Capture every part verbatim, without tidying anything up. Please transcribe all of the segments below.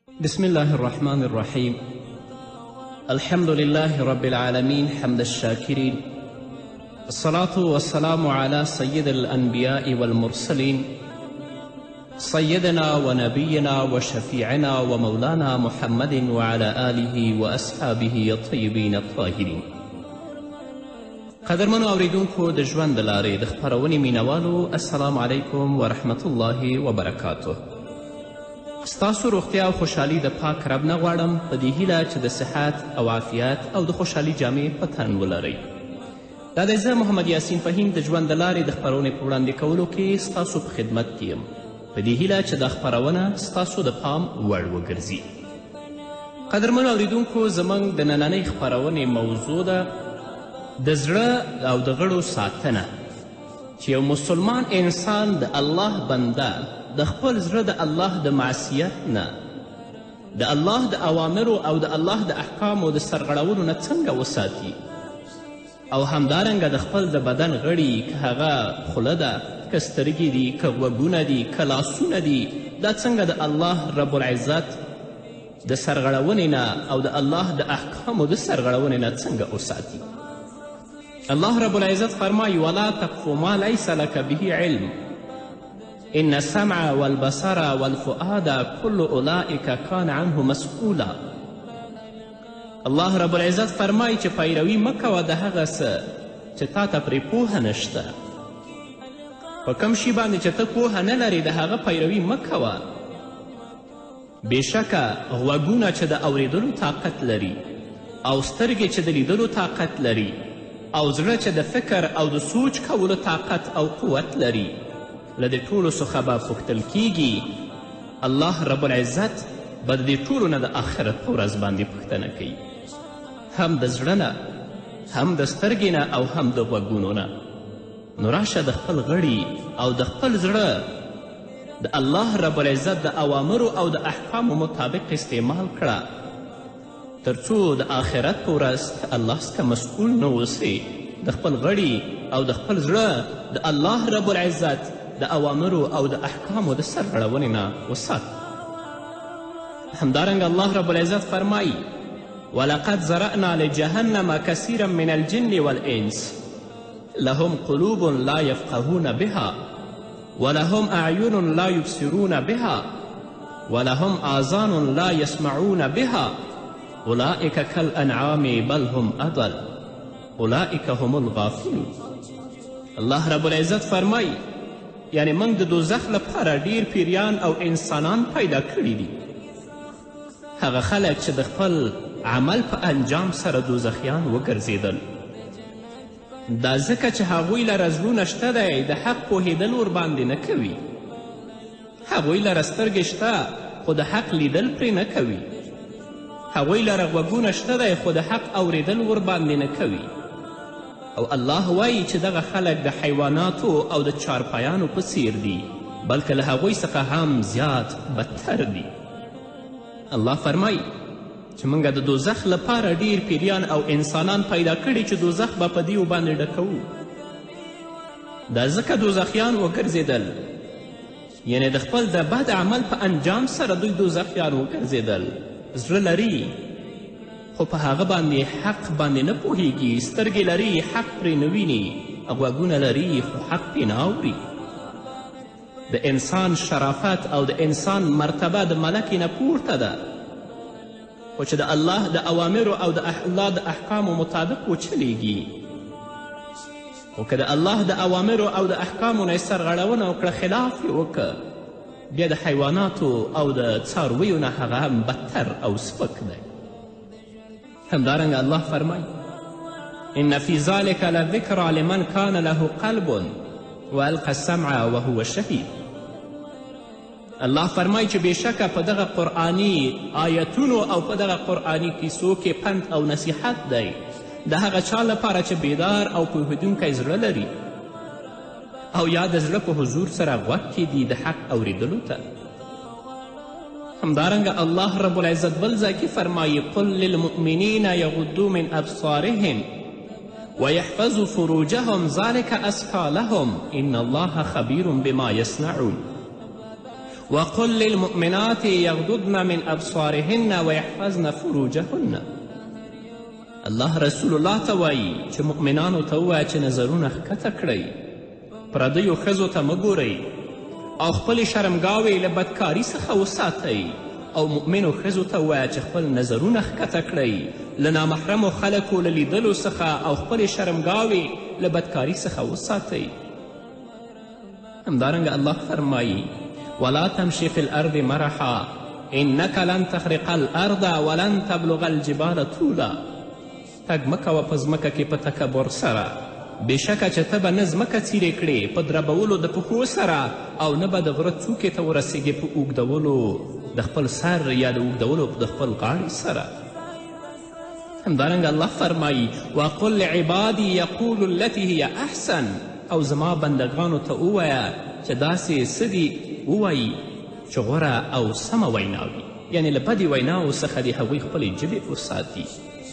بسم الله الرحمن الرحيم. الحمد لله رب العالمين حمد الشاكرين، الصلاة والسلام على سيد الأنبياء والمرسلين سيدنا ونبينا وشفيعنا ومولانا محمد وعلى آله وأصحابه الطيبين الطاهرين. قدرمنو اوریدونکو د ژوند د لارې د خپرونې مینوالو، السلام علیکم ورحمت الله وبرکاته. ستاسو روغتیا او خوشحالي د پاک رب نه غواړم، په دې هیله چې د صحت او عافیت او د خوشحالي جامې په تن ولرئ. دا دی زه محمد یاسین فهیم د ژوند د لارې د خپرونې په وړاندې کولو کې ستاسو په خدمت کې یم، په دې هیله چې دا خپرونه ستاسو د پام وړ وګرځي. قدرمنو اوریدونکو، زموږ د نننۍ خپرونې موضوع ده د زړه او د غړو ساتنه، چې یو مسلمان انسان د الله بنده د خپل زړه د الله د معصیت نه، د الله د اوامرو او د الله د احکامو د سرغړولو نه څنګه وساتي، او همدارنګه د خپل د بدن غړي، که هغه خوله ده، که سترګې دي، که غوږونه دي، که لاسونه دي، دا څنګه د الله رب العزت د سرغړونې نه او د الله د احکامو د سرغړونې نه څنګه وساتي. الله رب العزت فرمایي: ولا تقف ما لیس لك به علم ان السمع والبصر والفؤاد كل اولئک کان عنه مسئولا. الله رب العزت فرمایي چې پیروي مه کوه د هغه څه چې تا ته پرې پوهه نشته. په کوم شي باندې چې ته پوهه نه لرې، د هغه پیروي مه کوه. بېشکه غوږونه چې د اوریدلو طاقت لري، او سترګې چې د لیدلو طاقت لري، او زړه چې د فکر او د سوچ کولو طاقت او قوت لري، له دې ټولو څخه به پوښتل کیږي. الله رب العزت به د دې ټولو نه د آخرت په ورځ باندې پوښتنه کوي، هم د زړه نه، هم د سترګې نه، او هم د غوږونو نه. نو راشه د خپل غړي او د خپل زړه د الله رب العزت د اوامرو او د احکامو مطابق استعمال کړه، تر څو د آخرت په ورځ الله څخه مسئول نه اوسې. د خپل غړي او د خپل زړه د الله رب العزت د اوامرو او د احکامو د سرغړونې نه وسات. همدارنګه الله رب العزت فرمایي: ولقد زرأنا لجهنم كثيرا من الجن والانس لهم قلوب لا يفقهون بها ولهم اعین لا يبصرون بها ولهم آذان لا يسمعون بها اولئک کالانعام بل هم اضل اولئک هم الغافلون. الله رب العزت فرمایي یعنی موږ د دوزخ لپاره ډیر پیریان او انسانان پیدا کړي دي. هغه خلک چې د خپل عمل په انجام سره دوزخیان وګرځېدل، دا ځکه چې هغوی لره زړونه شته دی، د حق پوهېدل ورباندې نه کوي. هغوی لره سترګې شته، خو د حق لیدل پرې نه کوي. هغوی لره غوږونه شته دی، خو د حق اوریدل ورباندې نه کوي. او الله وایي چې دغه خلک د حیواناتو او د چارپایانو په څیر دي، بلکې له هغوی څخه هم زیات بدتر دي. الله فرمایي چې موږ د دوزخ لپاره ډیر پیریان او انسانان پیدا کړي چې دوزخ به په دیو باندې ډکوو. دا ځکه دوزخیان وګرځېدل، یعنی د خپل د بد عمل په انجام سره دوی دوزخیان وګرځېدل. زړه لري خو په هغه باندې حق باندې نه پوهیږي، سترګې لري حق پرې نه ویني، غوږونه لري خو حق پرې نه اوري. د انسان شرافت او د انسان مرتبه د ملکې نه پورته ده، خو چې د الله د اوامرو او د الله د احکامو مطابق وچلیږي. خو که د الله د اوامرو او د احکامو نه یې سرغړونه وکړه، خلاف یې وکړه، بیا د حیواناتو او د څارویو نه هغه هم بدتر او سپک دی. همدارنګه الله فرمایي: ان فی ذلک لذکرى لمن کان له قلب والقى السمع وهو شهید. الله فرمایي چې بېشکه په دغه قرآني آیتونو او په دغه قرآني کیسو کې پند او نصیحت دی د هغه چا لپاره چې بیدار او پوهېدونکی زړه لري، او یا د زړه په حضور سره غوږ کیږدي د حق اوریدلو ته. همدارنګه الله رب العزت بل ځای کې فرمایي: قل للمؤمنین یغضوا من ابصارهم ویحفظوا فروجهم ذلک ازکی لهم ان الله خبیر بما یصنعون. وقل للمؤمنات یغضضن من ابصارهن ویحفظن فروجهن. الله رسول الله ته وایي چې مؤمنانو ته ووایه چې نظرونه ښکته کړئ، پردیو ښځو ته مه ګورئ او خپلې شرمګاوې له بدکاري څخه وساتئ. او مؤمنو ښځو ته ووایه چې خپل نظرونه ښکته کړئ له نامحرمو خلکو له لیدلو څخه او خپلې شرمګاوې له بدکاري څخه وساتئ. همدارنګه الله فرمایي ولا تمشي في الارض مرحا انك لن تخرق الارض ولن تبلغ الجبال طولا. تګ مه کوه په ځمکه کې په تکبر سره، بېشکه چې ته به نه ځمکه څیرې کړې په دربولو د پښو سره او نه به د غره څوکې ته ورسېږې په اوږدولو د خپل سر یا د اوږدولو د خپل غاړې سره. همدارنګه الله فرمایي وقل لعبادي یقولوا التي هي احسن. او زما بندگانو ته ووایه چې داسې څه دي ووایي چې غوره او سمه وینا وي، یعنې له بدې ویناو څخه د هغوی خپلې ژبې وساتي.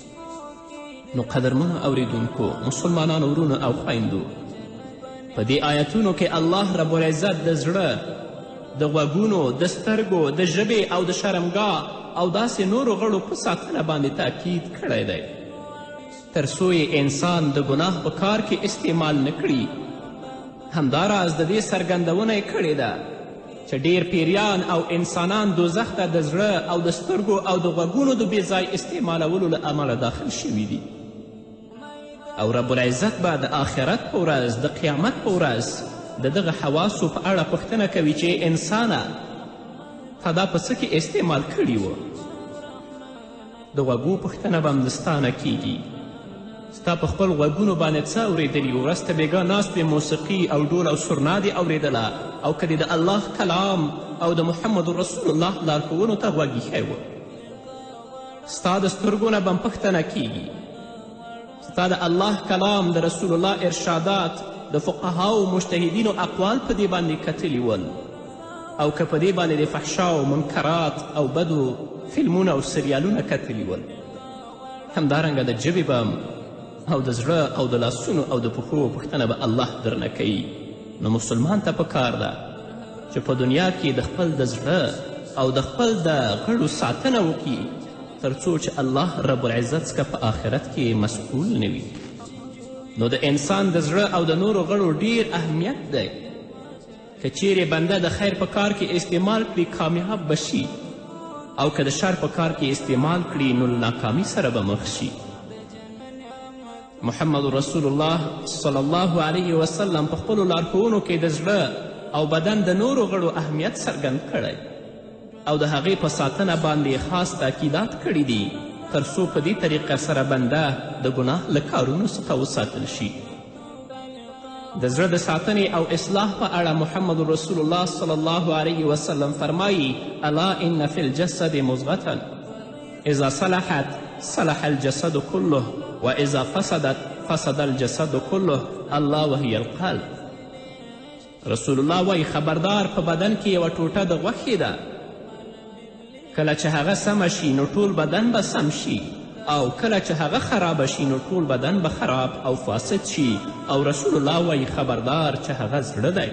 نو قدرمنو اوریدونکو، مسلمانانو ورونو او خویندو، په دې آیتونو کې الله رب العزت د زړه، د غوږونو، د سترګو، د ژبې او د شرمګاه او داسې نورو غړو په ساتنه باندې تاکید کړی دی تر څو یې انسان د ګناه په کار کې استعمال نه کړي. همداراز د دې څرګندونه یې کړې ده چې ډیر پیریان او انسانان دوزخ ته د زړه او د سترګو او د غوږونو د بېځای استعمالولو له امله داخل شوي دي. او رب العزت به د آخرت په ورځ، د قیامت په ورځ د دغه حواسو په اړه پوښتنه کوي چې انسانه تا دا په څه کې استعمال کړي وه. د غوږو پوښتنه به هم د ستا نه کیږي، ستا په خپل غوږونو باندې څه اورېدلي وو؟ ورځ ته بېګا ناست دې موسیقي او ډول او سرنا دې اورېدله او که د الله کلام او د محمد رسول الله لارښوونو ته غوږ ایښی و. ستا د سترګو نه به هم پوښتنه کیږي، ستا د الله کلام، د رسول الله ارشادات، د فقهاو مجتهدینو اقوال په دې باندې کتلي ول، او که په دې باندې د فحشا او منکرات او بدو فلمونه او سریالونه کتلي ول. همدارنګه د ژبې به او د زړه او د لاسونو او د پښو پوښتنه به الله درنه کوي. نو مسلمان ته پکار ده چې په دنیا کې د خپل د زړه او د خپل د غړو ساتنه وکړي تر څو چې الله رب العزت څخه په آخرت کې مسئول نه وي. نو د انسان د زړه او د نورو غړو ډیر اهمیت دی. که چیرې بنده د خیر په کار کې استعمال کړي کامیاب به شي، او که د شر په کار کې استعمال کړي نو له ناکامي سره به مخ شي. محمد رسول الله صلی الله علیه وسلم په خپلو لارښوونو کې د زړه او بدن د نورو غړو اهمیت څرګند کړی او د هغې په ساتنه باندې خاص تاکیدات کړي دي تر څو په دې طریقه سره بنده د ګناه له کارونو څخه وساتل شي. د زړه د ساتنې او اصلاح په اړه محمد رسول الله صلی الله علیه وسلم فرمایي الا ان فی الجسد مضغة اذا صلحت صلح الجسد كله واذا فسدت فسد الجسد كله الله وهي القلب. رسول الله وایي خبردار، په بدن کې یوه ټوټه د غوښې ده، کله چې هغه سمه شي نو ټول بدن به سم شي، او کله چې هغه خرابه شي نو ټول بدن به خراب او فاسد شي. او رسول الله وایي خبردار چې هغه زړه دی.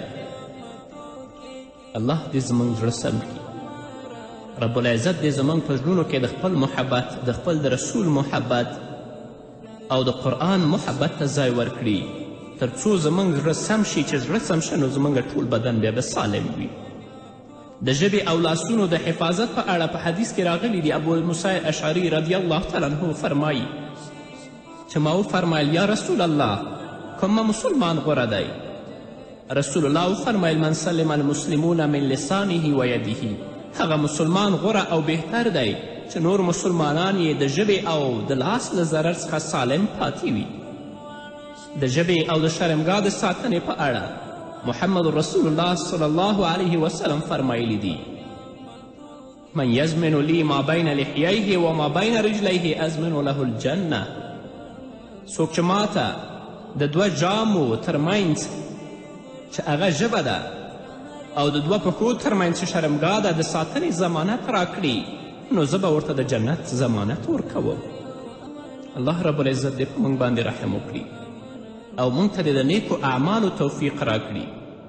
الله دې زموږ زړه سم کړي. رب العزت دې زموږ په زړونو کې د خپل محبت، د خپل د رسول محبت او د قرآن محبت ته ځای ورکړي تر څو زموږ زړه سم شي. چې زړه سم شه نو زموږ ټول بدن بیا به سالم وي. د ژبې او لاسونو د حفاظت په اړه په حدیث کې راغلی دی. ابو موسی اشعري رضی الله تعالی عنه فرمایي چې ما وفرمیل یا رسول الله کومه مسلمان غوره دی؟ رسول الله وفرمیل من سلم المسلمون من لسانه و یده. هغه مسلمان غوره او بهتر دی چې نور مسلمانان یې د ژبې او د لاس له ضرر څخه سالم پاتې وي. د ژبې او د شرمګاه د ساتنې په اړه محمد رسول الله صلی الله علیه وسلم فرمایلی دي من یزمن لی ما بین لحییه و ما بین رجلیه ازمن له الجنه. څوک چې ماته د دوه جامو ترمنځ چې هغه ژبه ده او د دوه پښو ترمنځ چې شرمګاه ده د ساتنې ضمانت راکړي نو زه به ورته د جنت ضمانت ورکوم. الله رب العزت دې په موږ باندې رحم وکړي او موږ ته د نیکو اعمالو توفیق راکړي.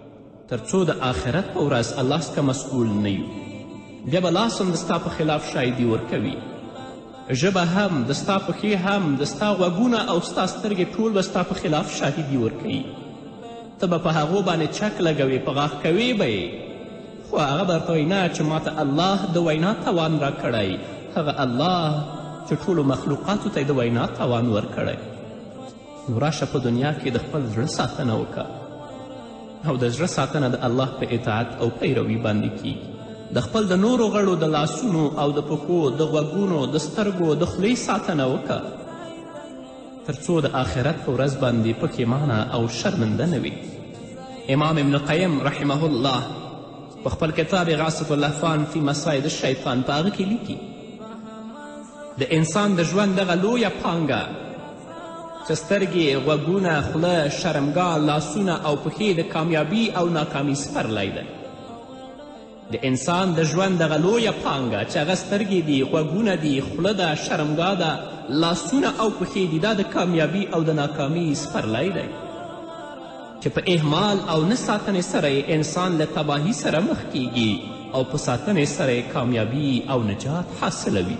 تر څو د آخرت په ورځ الله څخه مسؤول نه یو. بیا به لاس هم د ستا په خلاف شاهدي ورکوي، ژبه هم، د ستا پښې هم، د ستا غوږونه او ستا سترګې ټول به ستا په خلاف شاهدي ورکوي. ته به په هغو باندې چک لګوې، په غاښ کوې به یې، خو هغه به درته وایي نه چې ماته الله د وینا توان راکړی، هغه الله چې ټولو مخلوقاتو ته یې د وینا توان ورکړی. نو راشه په دنیا کې د خپل زړه ساتنه وکړه، او د زړه ساتنه د الله په اطاعت او پیروي باندې کیږي. د خپل د نورو غړو د لاسونو او د پښو، د غوږونو، د سترګو، د خولې ساتنه وکړه، تر څو د آخرت په ورځ باندې پښیمانه او شرمنده نه وي. امام ابن قیم رحمه الله په خپل کتاب غاصة اللهفان فی مصائد الشیطان په هغه کې لیکي د انسان د ژوند دغه لویه پانګه چې سترګې، غوږونه، خوله، شرمګاه، لاسونه او پښې د کامیابي او ناکامي سپرلی دی. د انسان د ژوند دغه لویه پانګه چې هغه سترګې دي، غوږونه دي، خوله ده، شرمګاه ده، لاسونه او پښې دي، دا د کامیابي او د ناکامي سپرلی دی چې په اهمال او نه ساتنې سره یې انسان له تباهي سره مخ کیږي او په ساتنې سره یې کامیابي او نجات حاصلوي.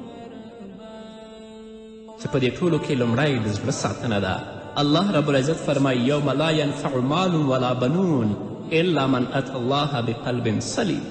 چې په دې ټولو کې لومړی د زړه ساتنه ده. الله رب العزت فرمایي یوم لا ینفع مال ولا بنون الا من اتى الله بقلب سلیم.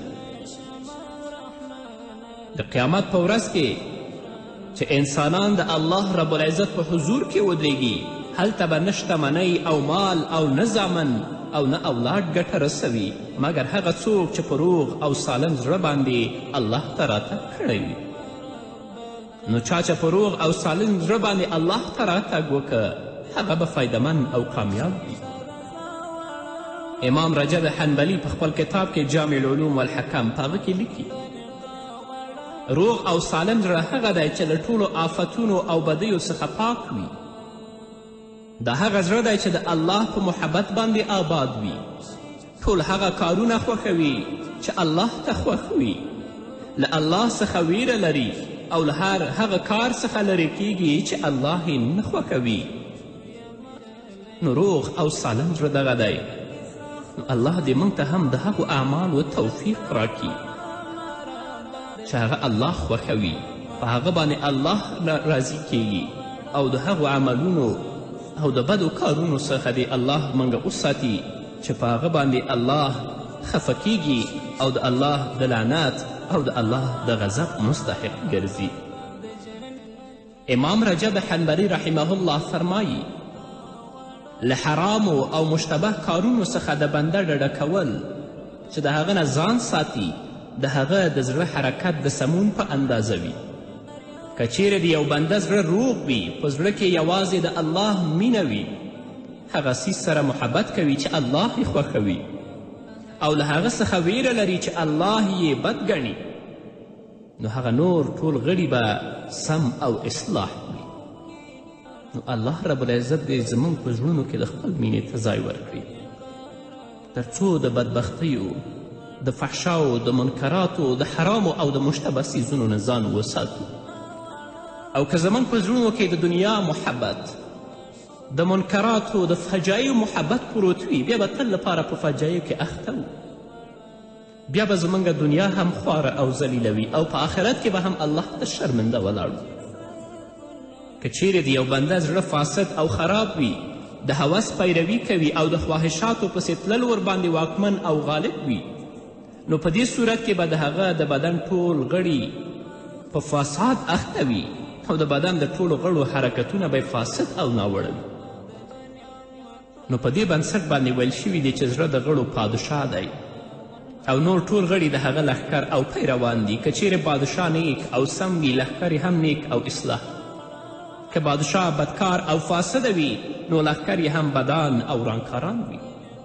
د قیامت په ورځ کې چې انسانان د الله رب العزت په حضور کې ودرېږي، هلته به نه شتمنۍ او مال او نه زامن او نه اولاد ګټه رسوي مګر هغه څوک چې په روغ او سالم زړه باندې الله ته راتګ کړی وي. نو چا چې په روغ او سالم زړه باندې الله ته راتګ وکړه، هغه به فایدمن او کامیاب وي. امام رجب حنبلی په خپل کتاب کې جامع العلوم والحکم په هغه کې لیکي روغ او سالم زړه هغه دی چې له ټولو آفتونو او بدیو څخه پاک وي. دا هغه زړه دی چې د الله په محبت باندې آباد وي، ټول هغه کارونه خوښوي چې الله ته خوښ وي، له الله څخه ویره لري او له هر هغه کار څخه لرې کیږي چې الله یې نه خوښوي. نو روغ او سالم زړه دغه دی. نو الله دې موږ ته هم د هغو اعمالو توفیق راکړي چې هغه الله خوښوي، په هغه باندې الله راضي کیږي، او د هغو عملونو او د بدو کارونو څخه دې الله موږ وساتي چې په هغه باندې الله خفه کیږي او د الله د لعنت او د الله د غضب مستحق ګرځي. امام رجب حنبلی رحمه الله فرمایي له حرامو او مشتبه کارونو څخه د بنده ډډه کول چې د هغه نه ځان ساتي، د هغه د زړه حرکت د سمون په اندازه وي. که چیرې د یو بنده زړه روغ وي، په زړه کې یوازې د الله مینه وي، هغه څیز سره محبت کوي چې الله یې خوښوي او له هغه څخه ویره لري چې الله یې بد ګڼي، نو هغه نور ټول غړي به سم او اصلاح وي. نو الله رب العزت دې زموږ په زړونو کې د خپل مینې ته ځای ورکړي تر څو د بدبختیو، د فحشاو، د منکراتو، د حرامو او د مشتبه څیزونو نه ځان وساتو. او که زموږ په زړونو کې د دنیا محبت، د منکراتو، د فجایو محبت پروت وي، بیا به تل لپاره په فجایو کې اخته وو. بیا به زموږ دنیا هم خواره او ذلیله وي او په آخرت کې به هم الله ته شرمنده ولاړ وي. که چیرې د یو بنده زړه فاسد او خراب وي، د هوس پیروي کوي او د خواهشاتو پسې تلل ورباندې واکمن او غالب وي، نو په دې صورت کې به د هغه د بدن ټول غړي په فساد اخته وي او د بدن د ټولو غړو حرکتونه به فاسد او ناوړه وي. نو په دې بنسټ باندې ویل شوي دي چې زړه د غړو پادشاه دی او نور ټول غړي د هغه لښکر او پیروان دي. که چیرې پادشاه نیک او سم وي، لښکر هم نیک او اصلاح. که بادشاه بدکار او فاسده وي، نو لښکر یې هم بدان او رانکاران وي.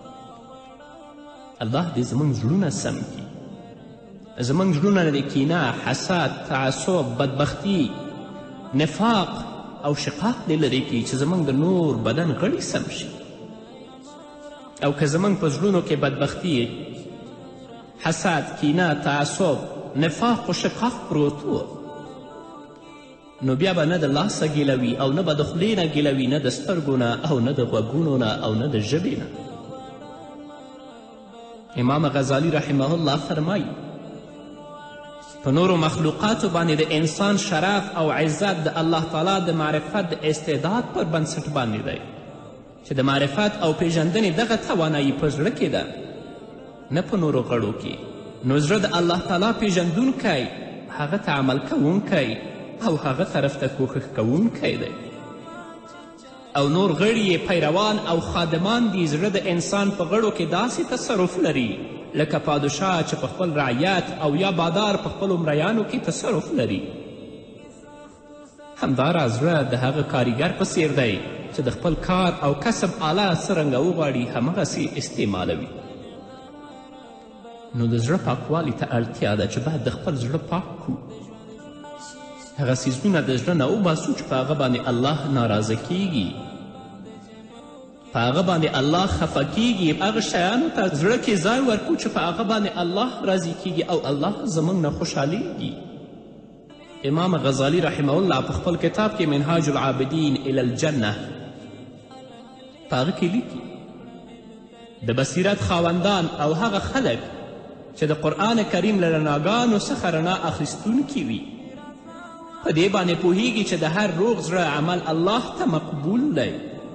الله دې زموږ زړونه سم کړي، زموږ زړونه د کینه، حسد، تعصب، بدبختي، نفاق او شقاق دې لرې کړي چې زموږ د نور بدن غړي سم شي. او که زموږ په زړونو کې بدبختي، حسد، کینه، تعصب، نفاق و شقاق پروت و، نو بیا به نه د لاسه ګیله وي او نه به د خولې نه ګیله وي، نه د سترګو نه او نه د غوږونو نه او نه د ژبې نه. امام غزالی رحمه الله فرمایي په نورو مخلوقاتو باندې د انسان شرف او عزت د الله تعالی د معرفت د استعداد پر بنسټ باندې دی چې د معرفت او پیژندنې دغه توانایي په زړه کې ده نه په نورو غړو کې. نو زړه د الله تعالی پیژندونکی هغه ته عمل کوونکی او هغه طرف ته کوښښ کوونکی دی او نور غړي یې پیروان او خادمان دي. زړه د انسان په غړو کې داسې تصرف لري لکه پادشاه چې په خپل رعیت او یا بادار په خپلو مریانو کې تصرف لري. همداراز زړه د هغه کاریګر په څیر دی چې د خپل کار او کسب آله څرنګه وغواړي همغسې استعمالوي. نو د زړه پاکوالي ته اړتیا ده چې باید د خپل زړه پاک کړو. هغه څیزونه د زړه نه وباسو چې په هغه باندې الله ناراضه کیږي، په هغه باندې الله خفه کیږي. هغه شیانو ته زړه کې ځای ورکړو چې په هغه باندې الله راضي کیږي او الله زموږ نه خوشحالیږي. امام غزالی رحمه الله په خپل کتاب کې منهاج العابدین الی الجنه په هغه کې لیکي د بصیرت خاوندان او هغه خلک چې د قرآن کریم له رڼاګانو څخه رڼا اخیستونکي وي په دې باندې پوهیږي چې د هر روغ زړه عمل الله ته مقبول دی.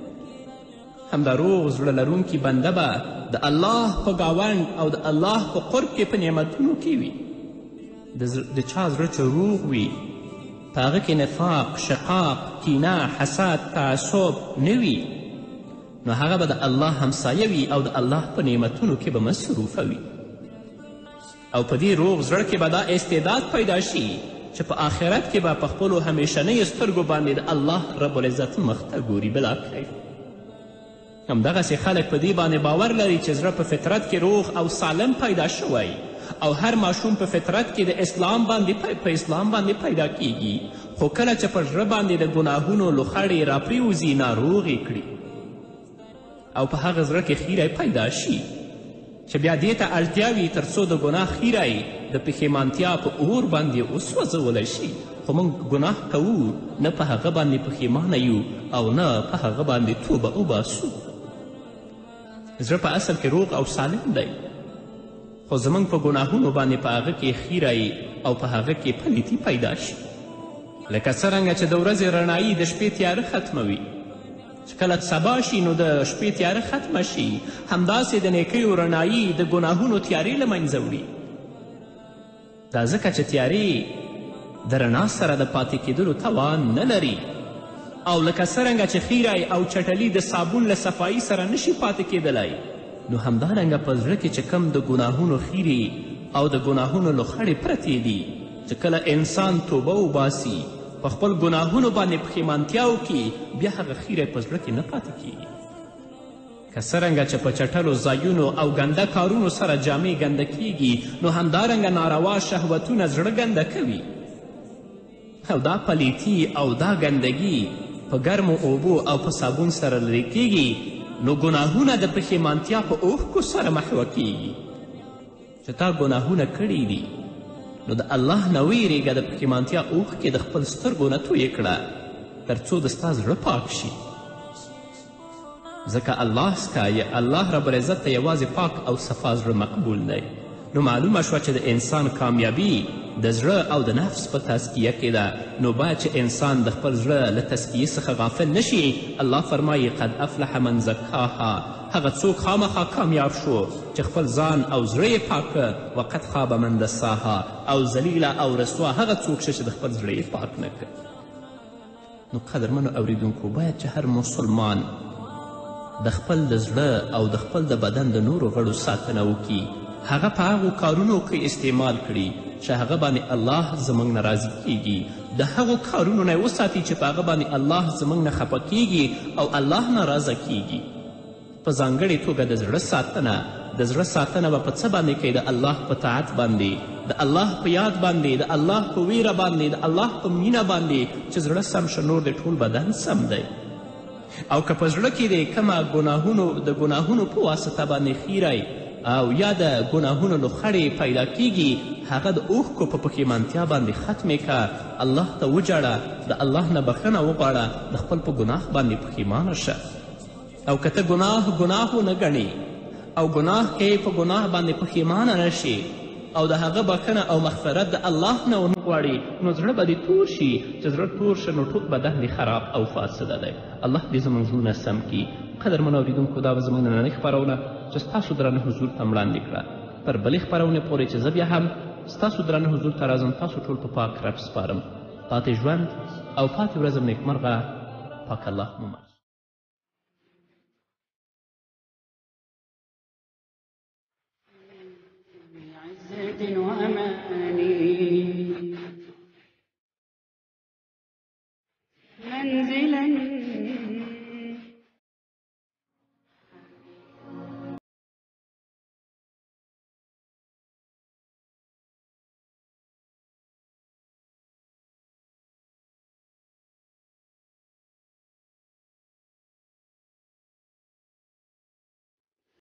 همدا روغ زړه لرونکي بنده به د الله په ګاونډ او د الله په قرب کې په نعمتونو کې وي. د چا زړه چې روغ وي په هغه کې نفاق، شقاق، کینه، حسد، تعصب نه وي، نو هغه به د الله همسایه وي او د الله په نعمتونو کې به مصروفه وي. او په دې روغ زړه کې به دا استعداد پیدا شي چې په آخرت کې به په خپلو همیشنیو سترګو باندې د الله رب العزت مخ ته ګوري بلا کیف. همدغسې خلک په دې باندې باور لري چې زړه په فطرت کې روغ او سالم پیدا شوی او هر ماشوم په فطرت کې د اسلام باندې په اسلام باندې پیدا کیږي، خو کله چې په زړه باندې د ګناهونو لوخړې راپریوځي ناروغ یې کړي او په هغه زړه کې خیری پیدا شي چې بیا دې ته اړتیا وي تر څو د ګناه خیری د پښیمانتیا په اور باندې وسوځولی شي. خو موږ ګناه کوو، نه په هغه باندې پښیمانه یو او نه په هغه باندې توبه وباسو. زړه په اصل کې روغ او سالم دی، خو زموږ په ګناهونو باندې په هغه کې خیری او په هغه کې پلیتي پیدا شي. لکه څرنګه چې د ورځې رڼایي د شپې تیاره ختموي، چې کله سبا شي نو د شپې تیاره ختمه شي، همداسې د نیکیو رڼایي د ګناهونو تیارې له منځه وړي. دا ځکه چې تیارې د رڼا سره د پاتې کېدلو توان نه لري، او لکه څرنګه چې خیری او چټلي د صابون له صفایي سره نشي پاتې کېدلی، نو همدارنګه په زړه کې چې کم د ګناهونو خیرې او د ګناهونو لوخړې پرتې دي، چې کله انسان توبه وباسي په خپل ګناهونو باندې پښیمانتیا وکړي، بیا هغه خیری په زړه کې نه پاتې کیږي. که څرنګه چې په چټلو ځایونو او ګنده کارونو سره جامې ګنده کیږي، نو همدارنګه ناروا شهوتونه زړه ګنده کوي، او دا پلیتي او دا ګندګي په ګرمو اوبو او په صابون سره لرې کیږي، نو ګناهونه د پښیمانتیا په اوښکو سره محوه کیږي. چې تا ګناهونه کړي دي نو د الله نه ویرېږه، د پښیمانتیا اوښکې د خپل سترګو نه تویې کړه تر څو د ستا زړه پاک شي. ځکه الله ستایه، الله رب العزت ته یوازې پاک او صفا زړه مقبول دی. نو معلومه شوه چې د انسان کامیابي د زړه او د نفس په تزکیه کې ده. نو باید چې انسان د خپل زړه له تزکیې څخه غافل نشي. الله فرمایي قد افلح من زکاها، هغه څوک خامخا کامیاب شو چې خپل ځان او زړه یې پاک کړ. وقد خاب من دساها، او ذلیله او رسوا هغه څوک شه چې د خپل زړه یې پاک نه کړ. نو قدرمنو اوریدونکو، باید چې هر مسلمان د خپل د زړه او د خپل د بدن د نورو غړو ساتنه وکړي، هغه په هغو کارونو کې استعمال کړي چې هغه باندې الله زموږ نه راضي کیږي، د هغو کارونو نه یې وساتي چې په هغه باندې الله زموږ نه خفه کیږي او الله ناراضه کیږي. په ځانګړې توګه د زړه ساتنه د زړه ساتنه به په څه باندې کوي؟ د الله په طاعت باندې، د الله په یاد باندې، د الله په ویره باندې، د الله په مینه باندې. چې زړه سم شه نور د ټول بدن سم دی. او که په زړه کې د کومه ګناهونو د ګناهونو په واسطه باندې خیری او یا د ګناهونو لوخړې پیدا کیږي، هغه د اوښکو په پښیمانتیا باندې ختمې که، الله ته وجاړه، د الله نه بخښنه وغواړه، د خپل په ګناه باندې پښیمانه شه. او که ته ګناه ګناه ونه ګڼې او ګناه کوي په ګناه باندې پښیمانه نه شي او د هغه بخښنه او مغفرت د الله نه ونه غواړي نو زړه به دې تور شي چې زړه تور شه نو ټول بدن دې خراب او فاسده دی. الله دې زموږ زړونه سم کړي. قدرمنو اورېدونکو دا به زموږ نننۍ خپرونه چې ستاسو درانه حضور ته وړاندې کړه. پر بلې خپرونې پورې چې زه بیا هم ستاسو درانه حضور ته راځم تاسو ټول په پاک رب سپارم. پاتې ژوند او پاتې ورځم نیکمرغه. پاک الله مو مل. وأماني